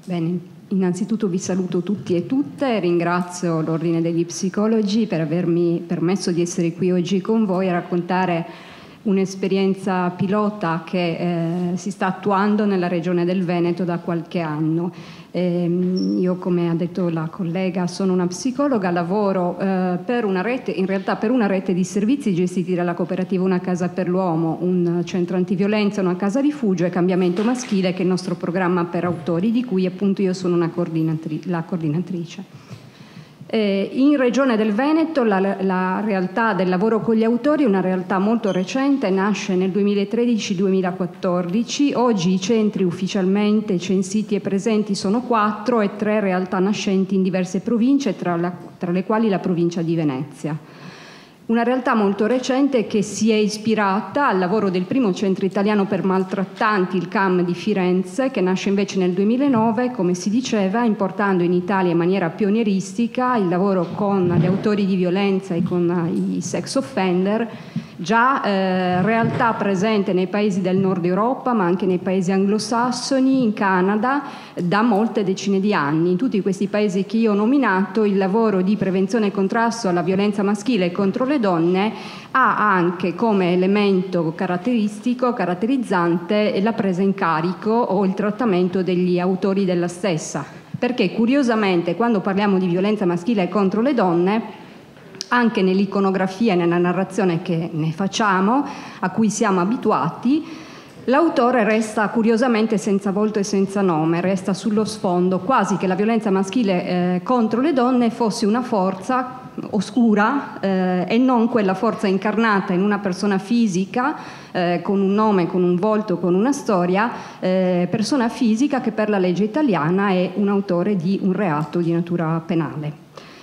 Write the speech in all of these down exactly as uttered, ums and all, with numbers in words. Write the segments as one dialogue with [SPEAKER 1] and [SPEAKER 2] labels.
[SPEAKER 1] Bene, innanzitutto vi saluto tutti e tutte, ringrazio l'Ordine degli Psicologi per avermi permesso di essere qui oggi con voi a raccontare un'esperienza pilota che eh, si sta attuando nella regione del Veneto da qualche anno. Eh, io, come ha detto la collega, sono una psicologa, lavoro eh, per una rete, in realtà per una rete di servizi gestiti dalla cooperativa Una Casa per l'Uomo, un centro antiviolenza, una casa rifugio e cambiamento maschile, che è il nostro programma per autori, di cui appunto io sono una coordinatri- la coordinatrice. Eh, in Regione del Veneto la, la realtà del lavoro con gli autori è una realtà molto recente, nasce nel duemilatredici duemilaquattordici. Oggi i centri ufficialmente censiti e presenti sono quattro e tre realtà nascenti in diverse province, tra, la, tra le quali la provincia di Venezia. Una realtà molto recente che si è ispirata al lavoro del primo centro italiano per maltrattanti, il C A M di Firenze, che nasce invece nel duemilanove, come si diceva, importando in Italia in maniera pionieristica il lavoro con gli autori di violenza e con i sex offender, già eh, realtà presente nei paesi del nord Europa, ma anche nei paesi anglosassoni, in Canada, da molte decine di anni. In tutti questi paesi che io ho nominato, il lavoro di prevenzione e contrasto alla violenza maschile contro le donne ha anche come elemento caratteristico, caratterizzante, la presa in carico o il trattamento degli autori della stessa. Perché curiosamente, quando parliamo di violenza maschile contro le donne, anche nell'iconografia e nella narrazione che ne facciamo, a cui siamo abituati, l'autore resta curiosamente senza volto e senza nome, resta sullo sfondo, quasi che la violenza maschile eh, contro le donne fosse una forza oscura eh, e non quella forza incarnata in una persona fisica eh, con un nome, con un volto, con una storia, eh, persona fisica che per la legge italiana è un autore di un reato di natura penale.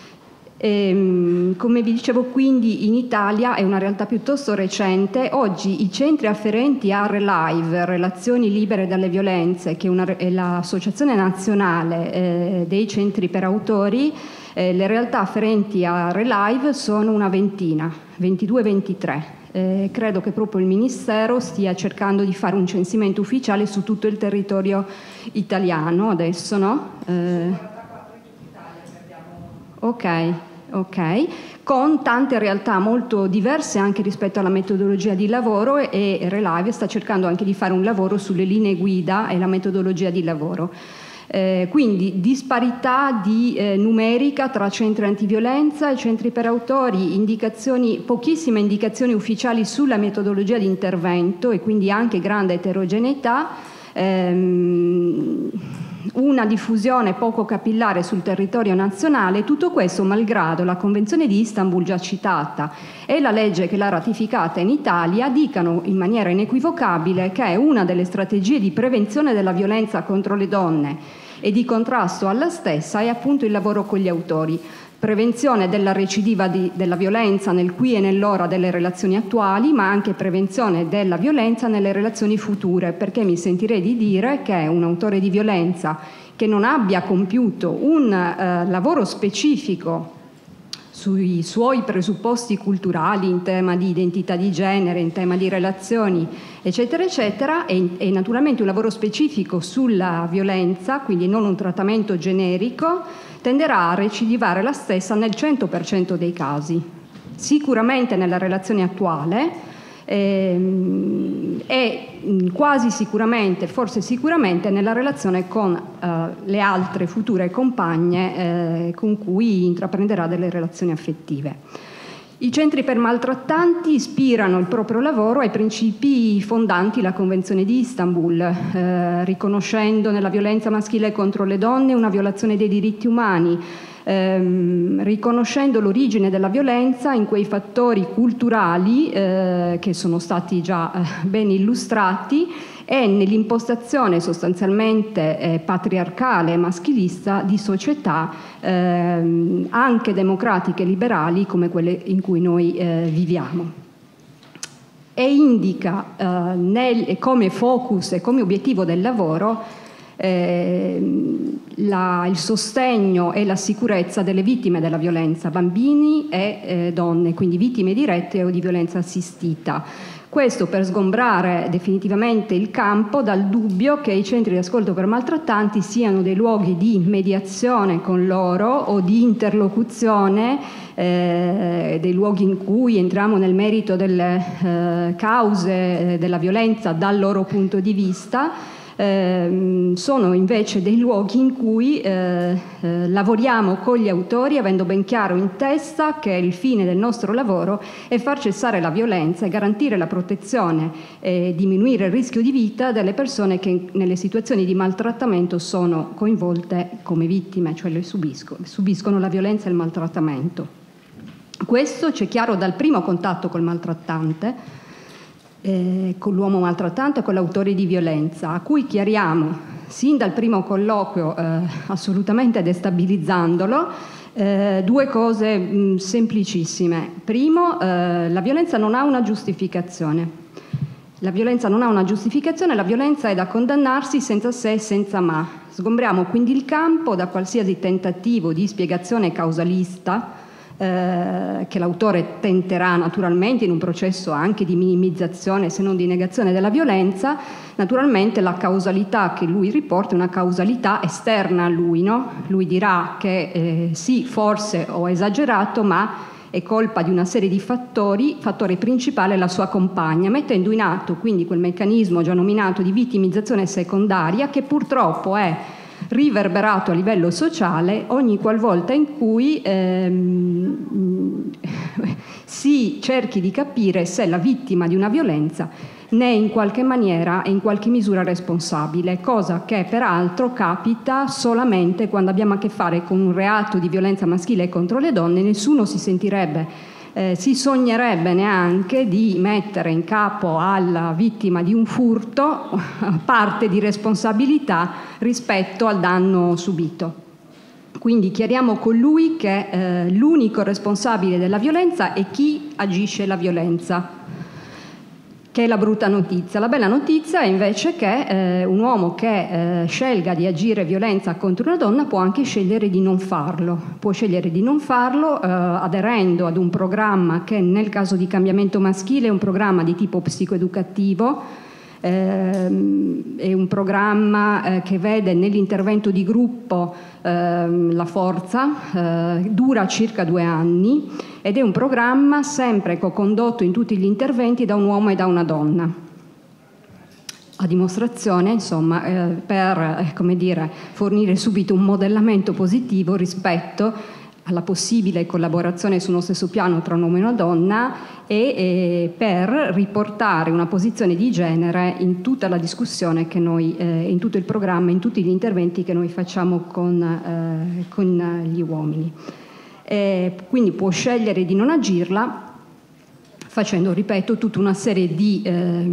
[SPEAKER 1] E, come vi dicevo, quindi in Italia è una realtà piuttosto recente. Oggi i centri afferenti a ReLive, Relazioni Libere dalle Violenze, che è, una, è l'associazione nazionale eh, dei centri per autori, eh, le realtà afferenti a ReLive sono una ventina, ventidue ventitré. Eh, credo che proprio il Ministero stia cercando di fare un censimento ufficiale su tutto il territorio italiano adesso, no? Eh, Ok, ok, con tante realtà molto diverse anche rispetto alla metodologia di lavoro, e ReLive sta cercando anche di fare un lavoro sulle linee guida e la metodologia di lavoro. Eh, quindi disparità di eh, numerica tra centri antiviolenza e centri per autori, indicazioni, pochissime indicazioni ufficiali sulla metodologia di intervento e quindi anche grande eterogeneità. Ehm, una diffusione poco capillare sul territorio nazionale, tutto questo malgrado la Convenzione di Istanbul già citata e la legge che l'ha ratificata in Italia dicano in maniera inequivocabile che è una delle strategie di prevenzione della violenza contro le donne e di contrasto alla stessa è appunto il lavoro con gli autori. Prevenzione della recidiva di, della violenza nel qui e nell'ora delle relazioni attuali, ma anche prevenzione della violenza nelle relazioni future, perché mi sentirei di dire che un autore di violenza che non abbia compiuto un eh, lavoro specifico sui suoi presupposti culturali in tema di identità di genere, in tema di relazioni, eccetera, eccetera, e, e naturalmente un lavoro specifico sulla violenza, quindi non un trattamento generico, tenderà a recidivare la stessa nel cento per cento dei casi. Sicuramente nella relazione attuale ehm, e quasi sicuramente, forse sicuramente, nella relazione con eh, le altre future compagne eh, con cui intraprenderà delle relazioni affettive. I centri per maltrattanti ispirano il proprio lavoro ai principi fondanti la Convenzione di Istanbul, eh, riconoscendo nella violenza maschile contro le donne una violazione dei diritti umani, ehm, riconoscendo l'origine della violenza in quei fattori culturali eh, che sono stati già eh, ben illustrati e nell'impostazione sostanzialmente eh, patriarcale e maschilista di società ehm, anche democratiche e liberali come quelle in cui noi eh, viviamo. E indica eh, nel, come focus e come obiettivo del lavoro eh, la, il sostegno e la sicurezza delle vittime della violenza, bambini e eh, donne, quindi vittime dirette o di violenza assistita, Questo per sgombrare definitivamente il campo dal dubbio che i centri di ascolto per maltrattanti siano dei luoghi di mediazione con loro o di interlocuzione, eh, dei luoghi in cui entriamo nel merito delle eh, cause eh, della violenza dal loro punto di vista. Eh, sono invece dei luoghi in cui eh, eh, lavoriamo con gli autori avendo ben chiaro in testa che il fine del nostro lavoro è far cessare la violenza e garantire la protezione e diminuire il rischio di vita delle persone che nelle situazioni di maltrattamento sono coinvolte come vittime, cioè le subiscono, subiscono la violenza e il maltrattamento. Questo c'è chiaro dal primo contatto col maltrattante, Eh, con l'uomo maltrattante e con l'autore di violenza, a cui chiariamo sin dal primo colloquio, eh, assolutamente destabilizzandolo, eh, due cose mh, semplicissime. Primo, eh, la violenza non ha una giustificazione. La violenza non ha una giustificazione, la violenza è da condannarsi senza se e senza ma. Sgombriamo quindi il campo da qualsiasi tentativo di spiegazione causalista Eh, che l'autore tenterà naturalmente in un processo anche di minimizzazione se non di negazione della violenza. Naturalmente la causalità che lui riporta è una causalità esterna a lui, no? Lui dirà che eh, sì, forse ho esagerato, ma è colpa di una serie di fattori, fattore principale è la sua compagna, mettendo in atto quindi quel meccanismo già nominato di vittimizzazione secondaria che purtroppo è riverberato a livello sociale ogni qualvolta in cui ehm, si cerchi di capire se la vittima di una violenza ne è in qualche maniera e in qualche misura responsabile, cosa che peraltro capita solamente quando abbiamo a che fare con un reato di violenza maschile contro le donne. Nessuno si sentirebbe Eh, si sognerebbe neanche di mettere in capo alla vittima di un furto parte di responsabilità rispetto al danno subito. Quindi chiariamo con lui che eh, l'unico responsabile della violenza è chi agisce la violenza, che è la brutta notizia. La bella notizia è invece che eh, un uomo che eh, scelga di agire violenza contro una donna può anche scegliere di non farlo, può scegliere di non farlo eh, aderendo ad un programma che nel caso di cambiamento maschile è un programma di tipo psicoeducativo, eh, è un programma eh, che vede nell'intervento di gruppo eh, la forza, eh, dura circa due anni ed è un programma sempre co-condotto in tutti gli interventi da un uomo e da una donna. A dimostrazione, insomma, eh, per eh, come dire, fornire subito un modellamento positivo rispetto alla possibile collaborazione su uno stesso piano tra un uomo e una donna e, e per riportare una posizione di genere in tutta la discussione che noi, eh, in tutto il programma, in tutti gli interventi che noi facciamo con, eh, con gli uomini. Eh, quindi può scegliere di non agirla facendo, ripeto, tutta una serie di, eh,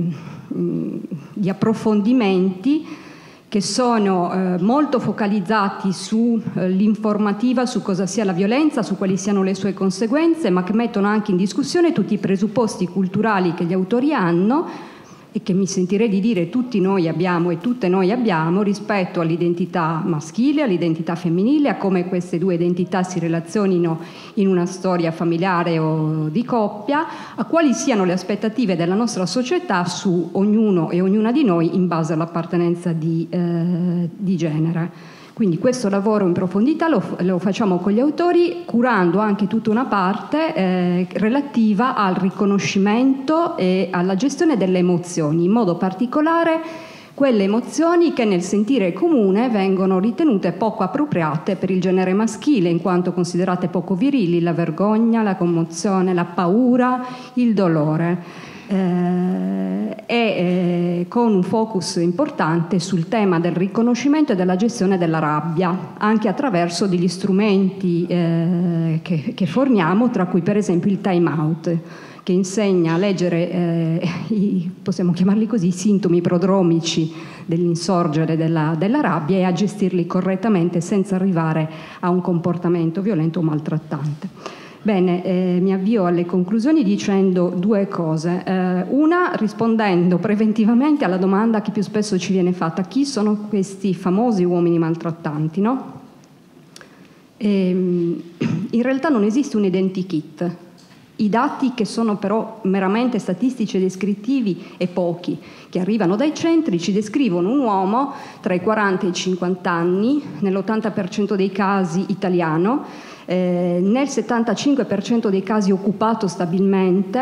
[SPEAKER 1] di approfondimenti che sono eh, molto focalizzati sull'informativa eh, su cosa sia la violenza, su quali siano le sue conseguenze, ma che mettono anche in discussione tutti i presupposti culturali che gli autori hanno e che mi sentirei di dire tutti noi abbiamo e tutte noi abbiamo rispetto all'identità maschile, all'identità femminile, a come queste due identità si relazionino in una storia familiare o di coppia, a quali siano le aspettative della nostra società su ognuno e ognuna di noi in base all'appartenenza di, eh, di genere. Quindi questo lavoro in profondità lo, lo facciamo con gli autori, curando anche tutta una parte eh, relativa al riconoscimento e alla gestione delle emozioni, in modo particolare quelle emozioni che nel sentire comune vengono ritenute poco appropriate per il genere maschile, in quanto considerate poco virili: la vergogna, la commozione, la paura, il dolore. Eh, e eh, con un focus importante sul tema del riconoscimento e della gestione della rabbia, anche attraverso degli strumenti eh, che, che forniamo, tra cui per esempio il time out, che insegna a leggere eh, i, possiamo chiamarli così, i sintomi prodromici dell'insorgere della, della rabbia e a gestirli correttamente senza arrivare a un comportamento violento o maltrattante. Bene, eh, mi avvio alle conclusioni dicendo due cose. Eh, una, rispondendo preventivamente alla domanda che più spesso ci viene fatta: chi sono questi famosi uomini maltrattanti, no? E, in realtà non esiste un identikit I dati, che sono però meramente statistici e descrittivi e pochi, che arrivano dai centri, ci descrivono un uomo tra i quaranta e i cinquanta anni, nell'ottanta per cento dei casi italiano, eh, nel settantacinque per cento dei casi occupato stabilmente,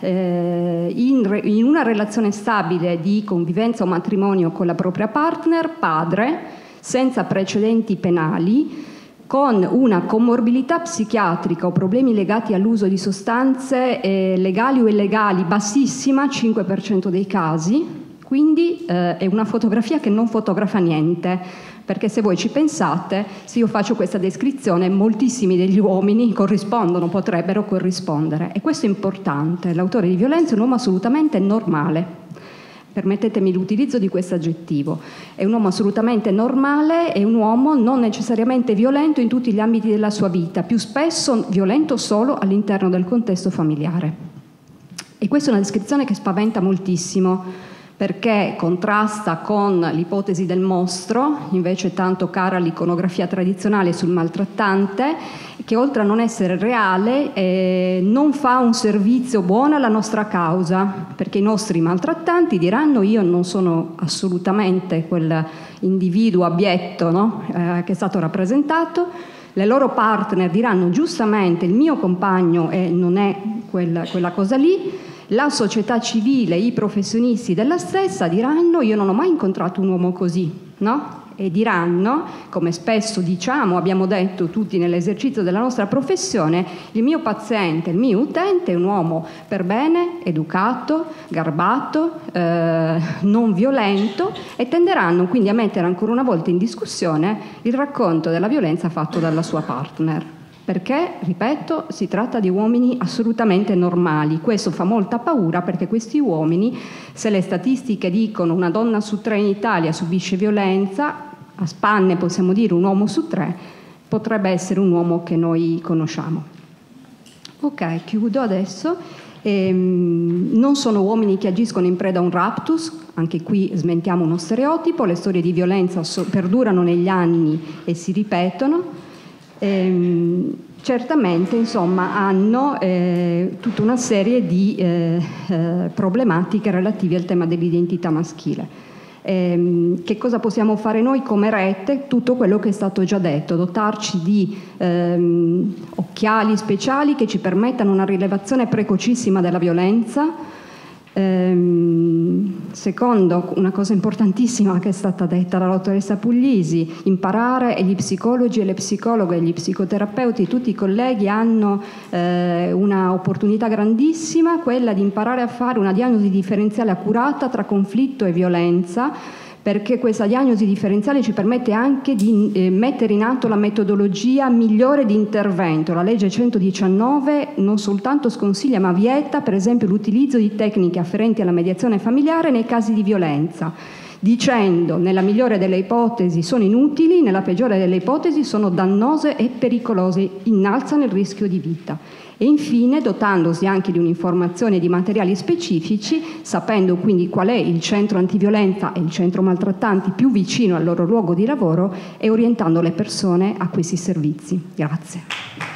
[SPEAKER 1] eh, in, re, in una relazione stabile di convivenza o matrimonio con la propria partner, padre, senza precedenti penali, con una comorbilità psichiatrica o problemi legati all'uso di sostanze eh, legali o illegali bassissima, cinque per cento dei casi, quindi eh, è una fotografia che non fotografa niente, perché se voi ci pensate, se io faccio questa descrizione, moltissimi degli uomini corrispondono, potrebbero corrispondere, e questo è importante. L'autore di violenza è un uomo assolutamente normale. Permettetemi l'utilizzo di questo aggettivo. È un uomo assolutamente normale, è un uomo non necessariamente violento in tutti gli ambiti della sua vita, più spesso violento solo all'interno del contesto familiare. E questa è una descrizione che spaventa moltissimo, perché contrasta con l'ipotesi del mostro, invece tanto cara all'iconografia tradizionale sul maltrattante, che oltre a non essere reale eh, non fa un servizio buono alla nostra causa, perché i nostri maltrattanti diranno: io non sono assolutamente quell'individuo abietto, no? eh, che è stato rappresentato. Le loro partner diranno giustamente: il mio compagno eh, non è quella, quella cosa lì. La società civile, i professionisti della stessa diranno: io non ho mai incontrato un uomo così, no? E diranno, come spesso diciamo, abbiamo detto tutti nell'esercizio della nostra professione: il mio paziente, il mio utente è un uomo per bene, educato, garbato, eh, non violento, e tenderanno quindi a mettere ancora una volta in discussione il racconto della violenza fatto dalla sua partner. Perché, ripeto, si tratta di uomini assolutamente normali. Questo fa molta paura, perché questi uomini, se le statistiche dicono una donna su tre in Italia subisce violenza, a spanne possiamo dire un uomo su tre, potrebbe essere un uomo che noi conosciamo. Ok, chiudo adesso. Ehm, non sono uomini che agiscono in preda a un raptus, anche qui smentiamo uno stereotipo, le storie di violenza so- perdurano negli anni e si ripetono. Ehm, certamente insomma hanno eh, tutta una serie di eh, eh, problematiche relative al tema dell'identità maschile. Ehm, che cosa possiamo fare noi come rete? Tutto quello che è stato già detto: dotarci di ehm, occhiali speciali che ci permettano una rilevazione precocissima della violenza. Ehm, secondo, una cosa importantissima che è stata detta dalla dottoressa Puglisi: imparare, e gli psicologi e le psicologhe e gli psicoterapeuti, tutti i colleghi hanno eh, una opportunità grandissima, quella di imparare a fare una diagnosi differenziale accurata tra conflitto e violenza, perché questa diagnosi differenziale ci permette anche di eh, mettere in atto la metodologia migliore di intervento. La legge centodiciannove non soltanto sconsiglia ma vieta, per esempio, l'utilizzo di tecniche afferenti alla mediazione familiare nei casi di violenza, dicendo: nella migliore delle ipotesi sono inutili, nella peggiore delle ipotesi sono dannose e pericolose, innalzano il rischio di vita. E infine, dotandosi anche di un'informazione di materiali specifici, sapendo quindi qual è il centro antiviolenza e il centro maltrattanti più vicino al loro luogo di lavoro, e orientando le persone a questi servizi. Grazie.